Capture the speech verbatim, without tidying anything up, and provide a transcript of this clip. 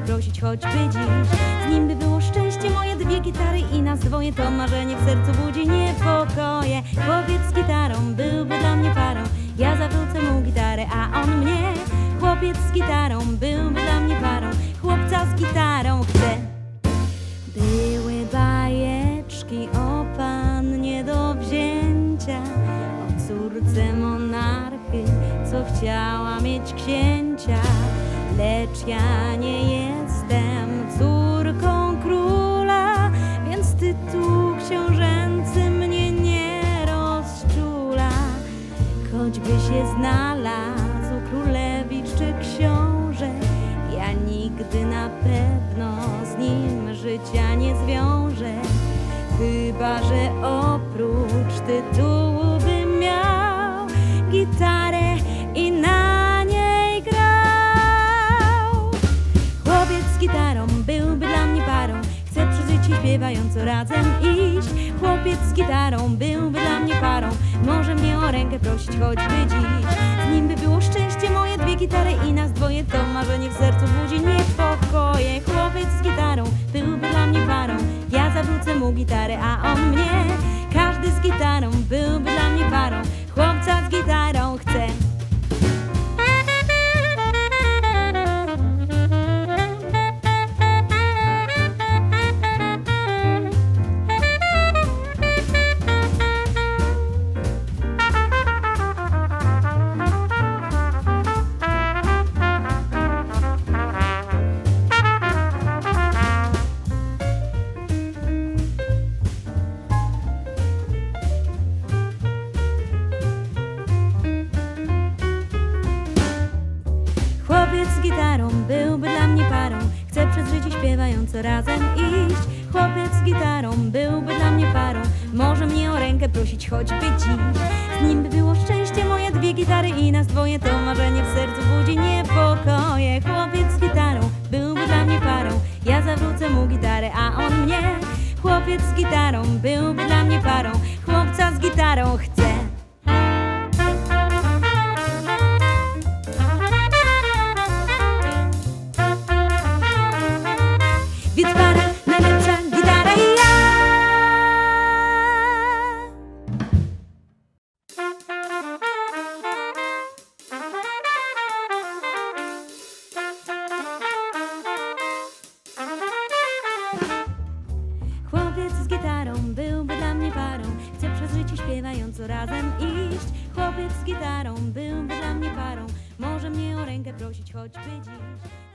prosić choćby dziś. Z nim by było szczęście moje, dwie gitary i nas dwoje. To marzenie w sercu budzi niepokoje. Chłopiec z gitarą byłby dla mnie parą. Ja zawrócę mu gitarę, a on mnie. Chłopiec z gitarą byłby dla mnie parą. Chłopca z gitarą chcę. Były bajeczki o pannie do wzięcia, o córce monarchy, co chciała mieć księcia. Lecz ja nie jestem córką króla, więc tytuł książęcy mnie nie rozczula. Choćby się znalazł królewicz czy książę, ja nigdy na pewno z nim życia nie zwiążę. Chyba że oprócz tytułu bym miał gitarę i na niej grał. Chłopiec z gitarą byłby dla mnie parą. Chcę przy życiu śpiewająco razem iść. Chłopiec z gitarą byłby dla mnie parą. Może mnie o rękę prosić choćby dziś. Z nim by było szczęście moje, dwie gitary i nas dwoje. To marzenie w sercu budzi niepokoje. Chłopiec z gitarą byłby dla mnie parą. Ja zawrócę mu gitarę, a on mnie. Każdy z gitarą byłby dla mnie parą. Chłopca z gitarą chcę. Chłopiec z gitarą byłby dla mnie parą. Chcę przez życie śpiewająco razem iść. Chłopiec z gitarą byłby dla mnie parą. Może mnie o rękę prosić choćby dziś. Z nim by było szczęście moje, dwie gitary i nas dwoje. To marzenie w sercu budzi niepokoje. Chłopiec z gitarą byłby dla mnie parą. Ja zawrócę mu gitarę, a on mnie. Chłopiec z gitarą byłby dla mnie parą. Chłopca z gitarą chcę. Więc para, najlepsza gitara i ja. Chłopiec z gitarą byłby dla mnie parą. Chcę przez życie śpiewająco razem iść. Chłopiec z gitarą byłby dla mnie parą. Może mnie o rękę prosić choćby dziś.